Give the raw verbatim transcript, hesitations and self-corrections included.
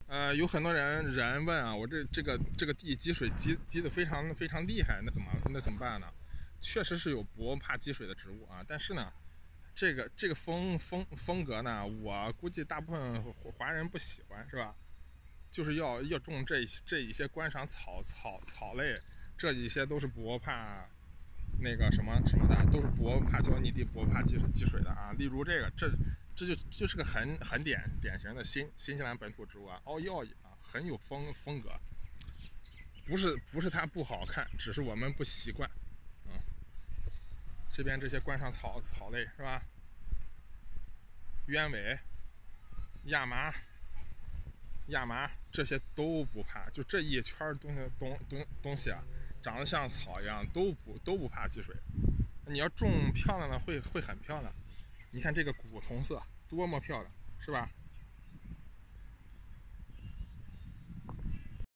呃，有很多人人问啊，我这这个这个地积水积积的非常非常厉害，那怎么那怎么办呢？确实是有不怕积水的植物啊，但是呢，这个这个风风风格呢，我估计大部分华人不喜欢，是吧？就是要要种这这一些观赏草草草类，这一些都是不怕那个什么什么的，都是不怕浇泥地、不怕积积水的啊。例如这个，这这就就是个很很典典型的新新西兰本土植物啊，奥药啊，很有风风格。不是不是它不好看，只是我们不习惯。嗯，这边这些观赏草草类是吧？鸢尾、亚麻、亚麻这些都不怕，就这一圈东西东东东西啊，长得像草一样，都不都不怕积水。你要种漂亮的会会很漂亮。你看这个古铜色多么漂亮，是吧？